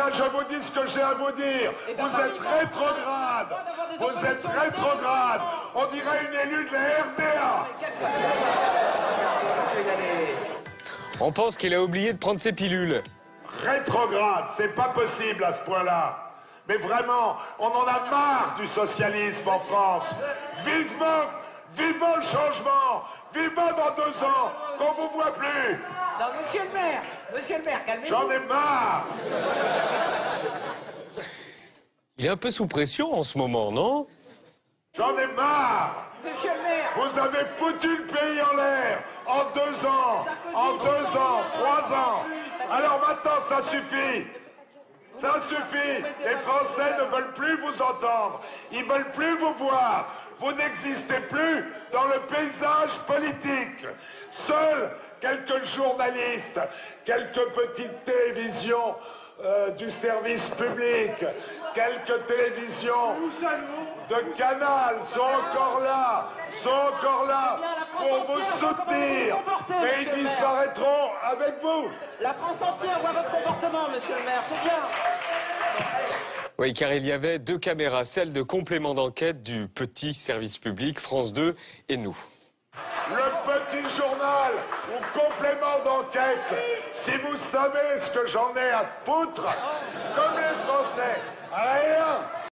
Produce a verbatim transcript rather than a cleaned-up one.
bien, je vous dis ce que j'ai à vous dire. Vous êtes rétrograde. Vous êtes rétrograde. On dirait une élue de la R D A. On pense qu'il a oublié de prendre ses pilules. Rétrograde, c'est pas possible à ce point-là. Mais vraiment, on en a marre du socialisme en France. Vivement, vivement le changement. Vivement dans deux ans, qu'on vous voit plus. Non, monsieur le maire, monsieur le maire, calmez-vous. J'en ai marre. Il est un peu sous pression en ce moment, non? J'en ai marre. Monsieur le maire. Vous avez foutu le pays en l'air en deux ans, en deux ans, trois ans. Alors maintenant, ça suffit. Ça suffit. Les Français ne veulent plus vous entendre. Ils ne veulent plus vous voir. Vous n'existez plus dans le paysage politique. Seuls quelques journalistes, quelques petites télévisions euh, du service public, quelques télévisions de Canal sont encore là, sont encore là pour vous soutenir. Mais ils disparaîtront avec vous. La France entière voit votre comportement, monsieur le maire, c'est bien. Oui, car il y avait deux caméras, celle de complément d'enquête du petit service public, France deux et nous. Le petit journal ou complément d'enquête, si vous savez ce que j'en ai à foutre, comme les Français, rien.